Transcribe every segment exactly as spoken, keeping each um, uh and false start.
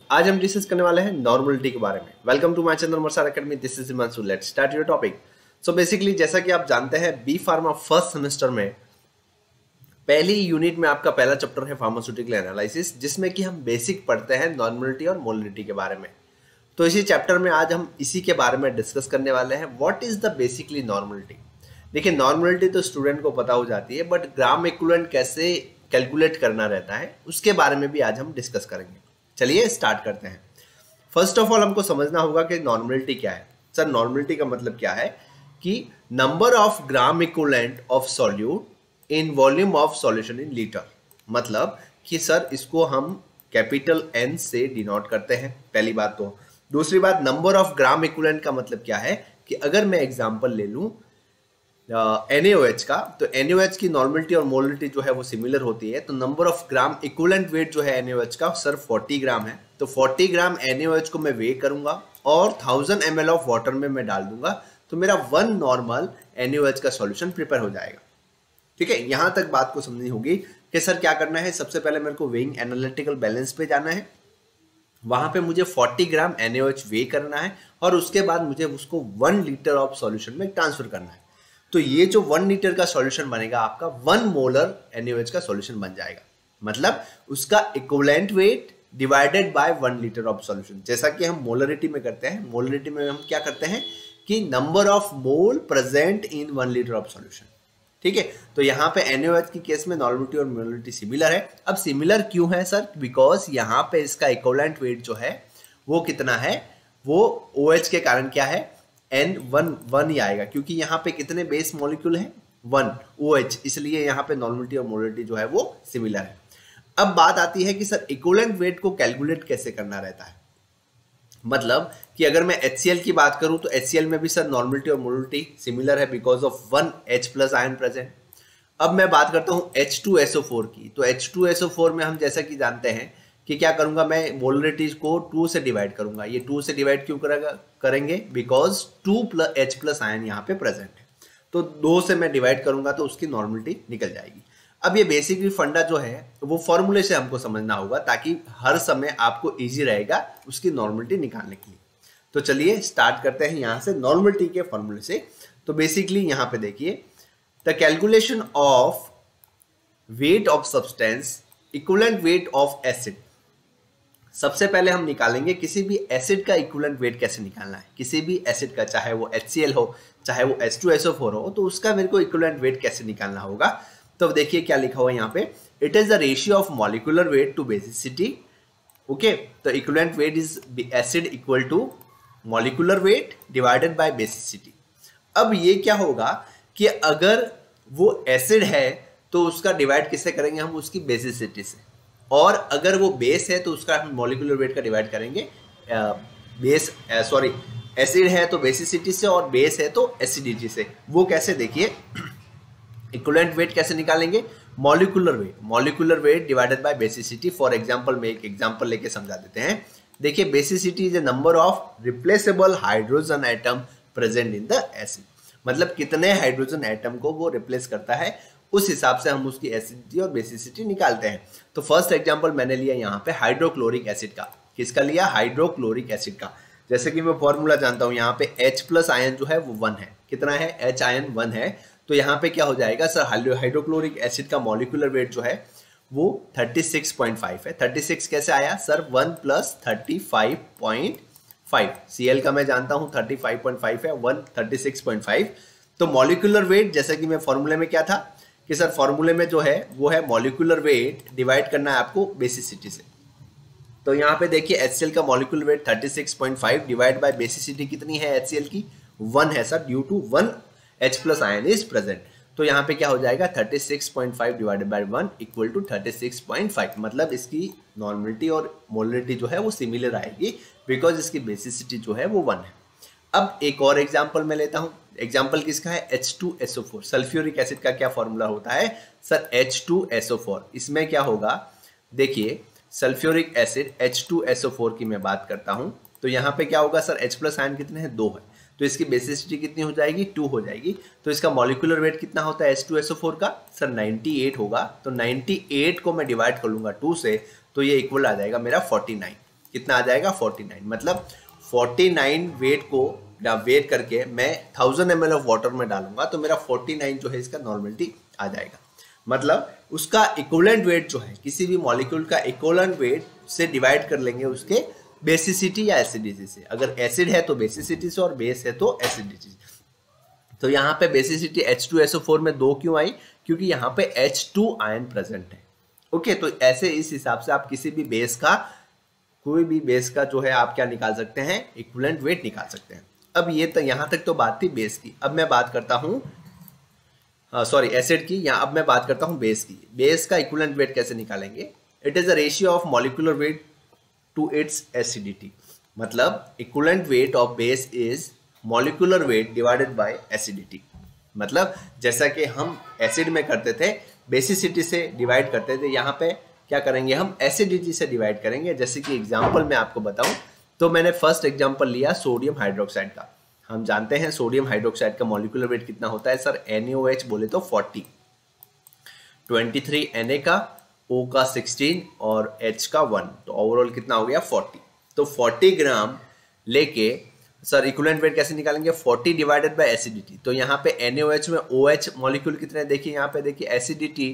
आज हम डिस्कस करने वाले हैं नॉर्मलिटी के बारे में। वेलकम टू माय चैनल मरसार academy, this is Himanshu. Let's start your topic. So basically जैसा कि आप जानते हैं, बी फार्मा फर्स्ट सेमेस्टर में पहली यूनिट में आपका पहला चैप्टर है फार्मास्यूटिकल एनालिसिस, जिसमें कि हम बेसिक पढ़ते हैं नॉर्मलिटी और मोलरिटी के बारे में। तो इसी चैप्टर में आज हम इसी के बारे में डिस्कस करने वाले हैं। What is the basically normality. देखिए, नॉर्मलिटी तो स्टूडेंट को पता हो जाती है, बट ग्राम इक्विवेलेंट कैसे कैलकुलेट करना रहता है उसके बारे में भी आज हम डिस्कस करेंगे। चलिए स्टार्ट करते हैं। फर्स्ट ऑफ ऑल हमको समझना होगा कि नॉर्मलिटी क्या है। सर, नॉर्मलिटी का मतलब क्या है कि number of gram equivalent of solute in volume of solution in litre. मतलब कि सर इसको हम कैपिटल एन से डिनोट करते हैं, पहली बात तो। दूसरी बात, नंबर ऑफ ग्राम इक्विवेलेंट का मतलब क्या है कि अगर मैं एग्जांपल ले लूं एन ए ओ एच का, तो एन ए ओ एच की नॉर्मलिटी और मोलरिटी जो है वो सिमिलर होती है। तो number of gram equivalent weight जो है एन ए ओ एच का सर चालीस ग्राम है, तो चालीस gram N A O H को मैं वे करूंगा और thousand M L of water में मैं डाल दूंगा, तो मेरा one normal N A O H का सॉल्यूशन प्रिपेयर हो जाएगा। ठीक है, यहां तक बात को समझनी होगी कि सर क्या करना है। सबसे पहले मेरे को वेइंग एनालिटिकल बैलेंस पे जाना है, वहां पे मुझे चालीस gram N A O H वे करना है और उसके बाद मुझे उसको वन लीटर ऑफ सॉल्यूशन में ट्रांसफर करना है। तो ये जो वन लीटर का सॉल्यूशन बनेगा आपका one molar N A O H का सॉल्यूशन बन जाएगा। मतलब उसका equivalent weight divided by one litre of solution. जैसा कि हम मोलरिटी में करते हैं, मोलरिटी में हम क्या करते हैं कि number of mole present in one litre of solution. ठीक है, तो यहाँ पे एन ए ओ एच की केस में नॉर्मलिटी और मोलरिटी सिमिलर है। अब सिमिलर क्यों है सर? बिकॉज यहाँ पे इसका इक्विवेलेंट वेट जो है वो कितना है, वो ओ एच के कारण क्या है, एन वन वन ही आएगा, क्योंकि यहाँ पे कितने बेस मॉलिक्यूल हैं, वन ओ एच, इसलिए यहाँ पे नॉर्मलिटी और मोलरिटी जो है वो सिमिलर है। अब बात आती है कि सर इक्विवेलेंट वेट को कैलकुलेट कैसे करना रहता है। मतलब कि अगर मैं एच सी एल की बात करूं तो एच सी एल में भी सर नॉर्मलिटी और मोलरिटी सिमिलर है because of one H plus ion present. अब मैं बात करता हूं H two S O four की, तो H two S O four में हम जैसा कि जानते हैं कि क्या करूंगा, मैं मोलरिटी को टू से डिवाइड करूंगा। ये टू से डिवाइड क्यों करेगा करेंगे because two plus H plus ion यहाँ पे प्रेजेंट है, तो दो से मैं डिवाइड करूंगा तो उसकी नॉर्मलिटी निकल जाएगी। अब ये बेसिकली फंडा जो है वो फॉर्मूले से हमको समझना होगा, ताकि हर समय आपको इजी रहेगा उसकी नॉर्मलिटी निकालने के लिए। तो चलिए स्टार्ट करते हैं यहाँ से नॉर्मलिटी के फॉर्मूले से। तो बेसिकली यहाँ पे देखिए, the calculation of weight of substance equivalent weight of acid. सबसे पहले हम निकालेंगे किसी भी एसिड का इक्विवेलेंट वेट कैसे निकालना है। किसी भी एसिड का, चाहे वो एच सी एल हो, चाहे वो H two S O four हो, तो उसका मेरे को इक्विवेलेंट वेट कैसे निकालना होगा। तो देखिए क्या लिखा हुआ है यहाँ पे, it is the ratio of molecular weight to basicity. Okay, तो equivalent weight is acid equal to molecular weight divided by basicity. अब ये क्या होगा कि अगर वो एसिड है तो उसका डिवाइड किससे करेंगे हम, उसकी बेसिसिटी से, और अगर वो बेस है तो उसका हम मॉलिक्यूलर वेट का डिवाइड करेंगे बेस सॉरी एसिड है तो बेसिसिटी से, और बेस है तो एसिडिटी से। वो कैसे, देखिए इक्विवेलेंट वेट कैसे निकालेंगे, molecular weight, molecular weight divided by basicity. For example में एक एग्जांपल लेके समझा देते हैं। देखिए, basicity is the number of replaceable hydrogen atom present in the acid. मतलब कितने हाइड्रोजन एटम को वो रिप्लेस करता है, उस हिसाब से हम उसकी एसिडिटी और बेसिसिटी निकालते हैं। तो फर्स्ट एग्जांपल मैंने लिया यहाँ पे हाइड्रोक्लोरिक एसिड का। किसका लिया, हाइड्रोक्लोरिक एसिड का। जैसे कि मैं फॉर्मूला जानता हूँ, यहाँ पे H प्लस आयन जो है वो वन है। कितना है, H आयन वन है। तो यहाँ पे क्या हो जाएगा सर, हाइड्रोक्लोरिक एसिड का मॉलिक्यूलर वेट जो है वो छत्तीस पॉइंट फाइव है। छत्तीस कैसे आया sir, one plus thirty five point five. C L का मैं जानता हूँ थर्टी फाइव पॉइंट फाइव है, one thirty six point five. तो मॉलिक्यूलर वेट, जैसे कि मैं फॉर्मूले में क्या था कि सर फॉर्मूले में जो है वो है मॉलिक्यूलर वेट डिवाइड करना है आपको बेसिसिटी से। तो यहाँ पे देखिए एच सी एल का molecular weight thirty six point five divide by basicity कितनी है एच सी एल की, वन है sir, due to one H plus ion is present. तो यहाँ पे क्या हो जाएगा, thirty six point five divided by one equal to thirty six point five. मतलब इसकी नॉर्मलिटी और मोलरिटी जो है वो सिमिलर आएगी बिकॉज इसकी बेसिसिटी जो है वो वन है। अब एक और एग्जांपल मैं लेता हूँ। एग्जांपल किसका है, H two S O four. Sulphuric acid का क्या फॉर्मूला होता है sir, H two S O four. इसमें क्या होगा, देखिए sulphuric acid H two S O four की मैं बात करता हूँ, तो यहाँ पे क्या होगा सर, H प्लस आयन कितने हैं, दो है, तो इसकी बेसिसिटी कितनी हो जाएगी, टू हो जाएगी। तो इसका मॉलिक्यूलर वेट कितना होता है H two S O four का सर, नाइंटी एट होगा। तो नाइंटी एट को मैं डिवाइड कर लूंगा टू से, तो ये इक्वल आ जाएगा मेरा फोर्टी नाइन। कितना आ जाएगा उनचास। मतलब उनचास वेट को या वेट करके मैं thousand M L of water में डालूंगा तो मेरा उनचास जो है इसका नॉर्मलिटी आ जाएगा। मतलब उसका इक्विवेलेंट वेट जो है किसी भी मॉलिक्यूल का इक्विवेलेंट वेट से डिवाइड कर लेंगे उसके बेसिसिटी या एसिडिटी से। अगर एसिड है तो बेसिसिटी से और बेस है तो एसिडिटी से। तो यहाँ पे basicity H two S O four में दो क्यों आई? क्योंकि यहाँ पे एच टू आयन प्रेजेंट है। ओके, तो ऐसे इस हिसाब से आप किसी भी बेस का कोई भी बेस का जो है आप क्या निकाल सकते हैं? इक्विवेलेंट वेट निकाल सकते हैं। अब ये तो यहाँ तक तो बात थी बेस की। अब मैं बात करता हूँ सॉरी एसिड की। यहाँ अब मैं बात करता हूँ बेस की। बेस का इक्विवेलेंट वेट कैसे निकालेंगे? It is a ratio of molecular weight to its acidity. मतलब equivalent weight of base is molecular weight divided by acidity. मतलब जैसा कि हम एसिड में करते थे बेसिसिटी से डिवाइड करते थे, यहाँ पे क्या करेंगे हम? एसिडिटी से डिवाइड करेंगे। जैसे कि एग्जांपल मैं आपको बताऊं तो मैंने फर्स्ट एग्जांपल लिया सोडियम हाइड्रोक्साइड का। हम जानते हैं सोडियम हाइड्रोक्साइड का मॉलिक्यूलर वेट कितना होता है sir? N A O H बोले तो चालीस, तेईस Na का, O का सोलह और H का वन, तो ओवरऑल कितना हो गया? चालीस। तो चालीस ग्राम लेके सर इक्विवेलेंट वेट कैसे निकालेंगे? चालीस डिवाइडेड बाय एसिडिटी। तो यहाँ पे एन ए ओ एच में ओ एच मॉलिक्यूल कितने? देखिए यहाँ पे देखिए acidity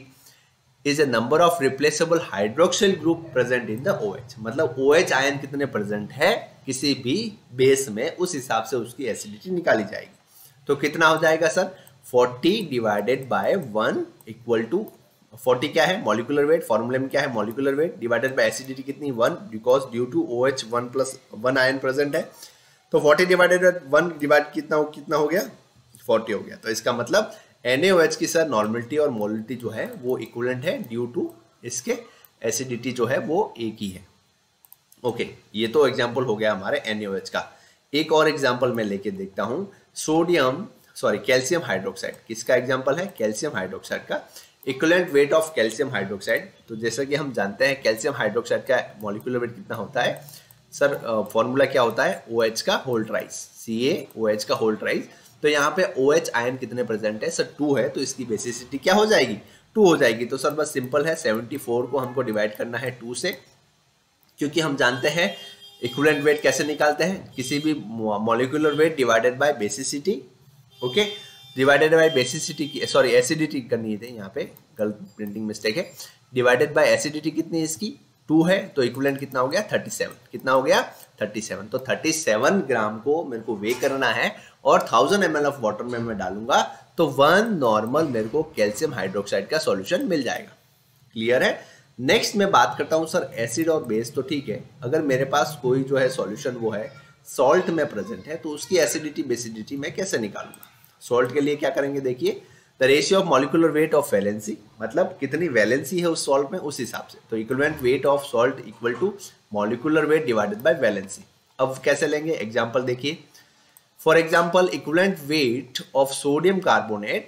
is a number of replaceable hydroxyl group present in the O H। मतलब O H आयन कितने प्रेजेंट है किसी भी बेस में, उस हिसाब से उसकी एसिडिटी निकाली जाएगी। तो कितना हो जाएगा सर? चालीस divided by one equal to चालीस क्या है? Molecular weight. फॉर्मूले में क्या है? Molecular weight divided by acidity कितनी? One, because due to O H one plus one ion present है। तो चालीस डिवाइडेड बाय वन डिवाइड कितना हो कितना हो गया? चालीस हो गया। तो इसका मतलब एन ए ओ एच की सर नॉर्मलिटी और मोलिटी जो है वो इक्विवेलेंट है ड्यू टू इसके एसिडिटी जो है वो एक ही है। ओके, ये तो एग्जांपल हो गया हमारे एन ए ओ एच का। एक और एग्जांपल मैं लेके देखता हूँ सोडियम सॉरी कैल्शियम हाइड्रोक्साइड। किसका एग्जांपल है? कैल्शियम हाइड्रोक्साइड का। Equivalent weight of calcium hydroxide. तो जैसा कि हम जानते हैं कैल्शियम हाइड्रोक्साइड का मॉलिक्यूलर वेट कितना होता है सर? फॉर्मूला क्या होता है? ओ एच का whole twice, C A O H का होल ट्राइस। तो यहाँ पे OH आयन कितने प्रेजेंट है सर? टू है। तो इसकी बेसिसिटी क्या हो जाएगी? टू हो जाएगी। तो सर बस सिंपल है, चौहत्तर को हमको डिवाइड करना है टू से, क्योंकि हम जानते हैं इक्विवेलेंट वेट कैसे निकालते हैं? किसी भी molecular weight divided by basicity. Okay, divided by basicity की सॉरी एसिडिटी करनी थी, यहाँ पे गलत प्रिंटिंग मिस्टेक है। डिवाइडेड बाय एसिडिटी कितनी है इसकी? टू है। तो इक्विवेलेंट कितना हो गया? सैंतीस। कितना हो गया? सैंतीस। तो सैंतीस ग्राम को मेरे को वे करना है और thousand M L of water में मैं डालूंगा तो वन नॉर्मल मेरे को कैल्शियम हाइड्रोक्साइड का सॉल्यूशन मिल जाएगा। क्लियर है? नेक्स्ट मैं बात करता हूँ सर एसिड और बेस। तो ठीक है, अगर मेरे पास कोई जो है सॉल्यूशन वो है सॉल्ट में प्रेजेंट है तो उसकी एसिडिटी बेसिडिटी मैं कैसे निकालूंगा? सॉल्ट के लिए क्या करेंगे? देखिए the ratio of molecular weight of valency. मतलब कितनी वैलेंसी है उस सॉल्ट में, उस हिसाब से। तो equivalent weight of salt equal to molecular weight divided by valency. अब कैसे लेंगे? एग्जांपल देखिए। For example equivalent weight of sodium carbonate.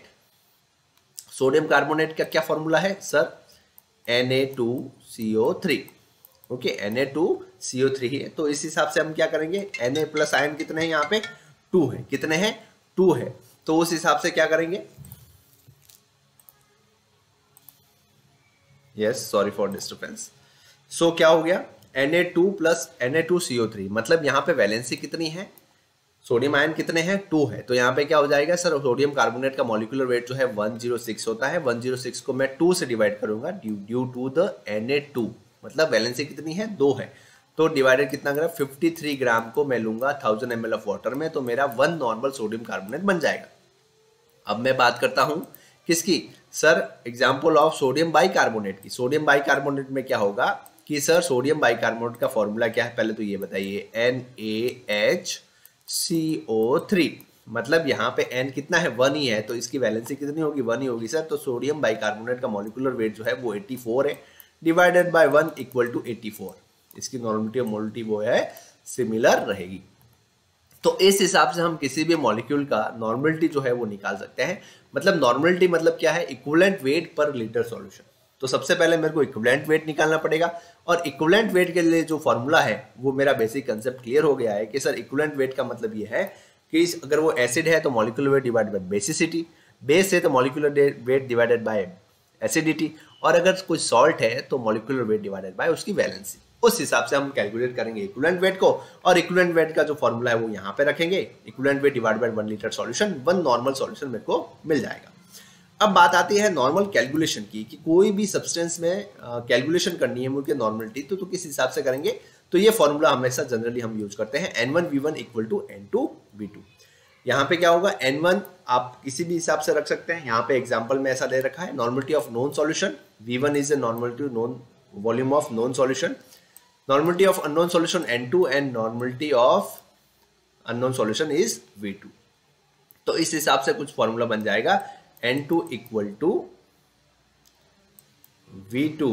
Sodium carbonate का क्या फॉर्मूला है sir? N A two C O three. Okay, N A two C O three है। तो इस हिसाब से हम क्या करेंगे? Na प्लस आयन कितने हैं यहाँ पे? टू है। कितने हैं? टू है। तो उस हिसाब से क्या करेंगे? Yes, sorry for disturbance. So क्या हो गया? N A two plus N A two C O three. मतलब यहाँ पे वैलेंसी कितनी है? सोडियम आयन कितने हैं? टू है। तो यहाँ पे क्या हो जाएगा सर? सोडियम कार्बोनेट का मॉलिक्यूलर वेट जो है वन जीरो सिक्स होता है। वन जीरो सिक्स को मैं टू से डिवाइड करूंगा due due to the N A two. मतलब वैलेंसी कितनी है? दो है। तो डिवाइडेड कितना ग्राम? फिफ्टी थ्री ग्राम को मैं लूंगा thousand M L of water में, तो मेरा वन नॉर्मल सोडियम कार्बोनेट बन जाएगा। अब मैं बात करता हूं किसकी sir? Example of sodium bicarbonate की। सोडियम बाइकार्बोनेट में क्या होगा कि सर सोडियम बाइकार्बोनेट का फॉर्मूला क्या है? पहले तो ये बताइए। N A H C O three. मतलब यहाँ पे N कितना है? वन ही है। तो इसकी वैलेंसी कितनी होगी? वन ही होगी सर। तो सोडियम बाइकार्बोनेट का मॉलिक्यूलर वेट जो है वो चौरासी है, divided by one equal to चौरासी। इसकी नॉर्मलिटी और मोलिटी वो है सिमिलर रहेगी। तो इस हिसाब से हम किसी भी मॉलिक्यूल का नॉर्मलिटी जो है वो निकाल सकते हैं। मतलब नॉर्मलिटी मतलब क्या है? इक्विवेलेंट वेट पर लीटर सॉल्यूशन। तो सबसे पहले मेरे को इक्विवेलेंट वेट निकालना पड़ेगा, और इक्विवेलेंट वेट के लिए जो फॉर्मूला है वो मेरा बेसिक कंसेप्ट क्लियर हो गया है कि सर इक्विवेलेंट वेट का मतलब ये है कि अगर वो एसिड है तो molecular weight divided by basicity, base है तो molecular weight divided by acidity, और अगर कोई सॉल्ट है तो मॉलिक्यूलर वेट डिवाइडेड बाय उसकी वैलेंसी। उस हिसाब से हम कैलकुलेट करेंगे इक्विवेलेंट वेट को, और इक्विवेलेंट वेट का जो फॉर्मूला है वो यहाँ पे रखेंगे, equivalent weight divide by one litre solution, one normal solution मेरे को मिल जाएगा। अब बात आती है नॉर्मल कैलकुलेशन की, कि कोई भी सब्सटेंस में कैलकुलेशन uh, करनी है मुझे नॉर्मलिटी, तो, तो किस हिसाब से करेंगे, तो ये फॉर्मूला हमेशा जनरली हम यूज करते हैं N one V one equal to N two V two. यहाँ पे क्या होगा, एन वन आप किसी भी हिसाब से रख सकते हैं, यहाँ पे एग्जांपल में ऐसा दे रखा है normality of known solution, V one is the normality known volume of known solution, normality of unknown solution N two, and normality of unknown solution is V two. तो इस हिसाब से कुछ फॉर्मूला बन जाएगा N two equal to V two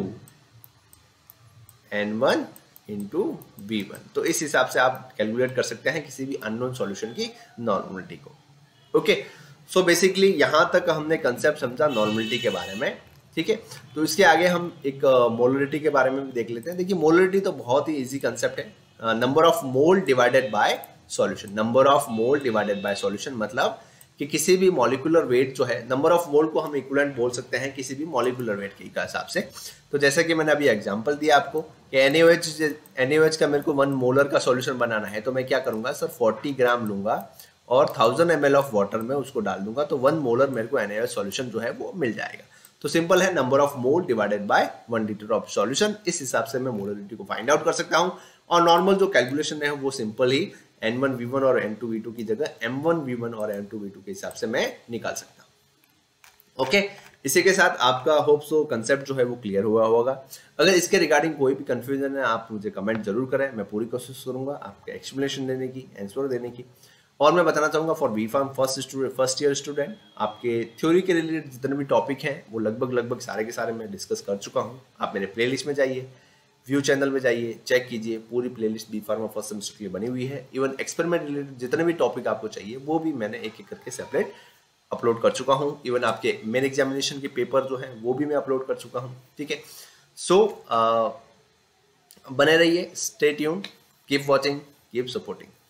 N one into V one. तो इस हिसाब से आप कैलकुलेट कर सकते हैं किसी भी अननोन सॉल्यूशन की नॉर्मलिटी को। ओके, सो बेसिकली यहां तक हमने कंसेप्ट समझा नॉर्मलिटी के बारे में, ठीक है। तो इसके आगे हम एक मोलरिटी uh, के बारे में भी देख लेते हैं। देखिए मोलरिटी तो बहुत ही इजी कंसेप्ट है, number of mole divided by solution. Number of mole divided by solution मतलब कि किसी भी मॉलिक्यूलर वेट जो है, नंबर ऑफ मोल को हम इक्विवेलेंट बोल सकते हैं किसी भी मॉलिक्यूलर वेट के हिसाब से। तो जैसे कि मैंने अभी एग्जांपल दिया आपको कि एनएओएच एनएओएच का मेरे को वन मोलर का सॉल्यूशन बनाना है, तो मैं क्या करूंगा सर, फोर्टी ग्राम लूंगा और thousand M L of water में उसको डाल दूंगा, तो वन मोलर मेरे को एनएओएच सॉल्यूशन जो है वो मिल जाएगा। तो सिंपल है, number of mole divided by one litre of solution, इस हिसाब से मैं मोलरिटी को फाइंड आउट कर सकता हूं। और नॉर्मल जो कैलकुलेशन है वो सिंपल ही एन वन वी वन और एन टू वी टू की जगह एम वन वी वन और एम टू वी टू के हिसाब से मैं निकाल सकता हूं। ओके, इसी के साथ आपका होप सो कंसेप्ट जो है वो क्लियर हुआ होगा। अगर इसके रिगार्डिंग कोई भी कंफ्यूजन है आप मुझे कमेंट जरूर करें, मैं पूरी कोशिश करूंगा आपको एक्सप्लेनेशन देने की, आंसर देने की। और मैं बताना चाहूंगा for B pharm first student first year student, आपके थ्योरी के रिलेटेड जितने भी टॉपिक हैं वो लगभग लगभग सारे के सारे मैं डिस्कस कर चुका हूं। आप मेरे प्लेलिस्ट में जाइए, व्यू चैनल में जाइए, चेक कीजिए, पूरी playlist B pharma first semester के लिए बनी हुई है। इवन एक्सपेरिमेंट रिलेटेड जितने भी टॉपिक आपको चाहिए वो भी मैंने एक एक करके सेपरेट अपलोड कर चुका हूं। इवन आपके मेन एग्जामिनेशन के पेपर जो है वो भी मैं अपलोड कर चुका हूं, ठीक है। सो बने रहिए, stay tuned, keep watching, keep supporting.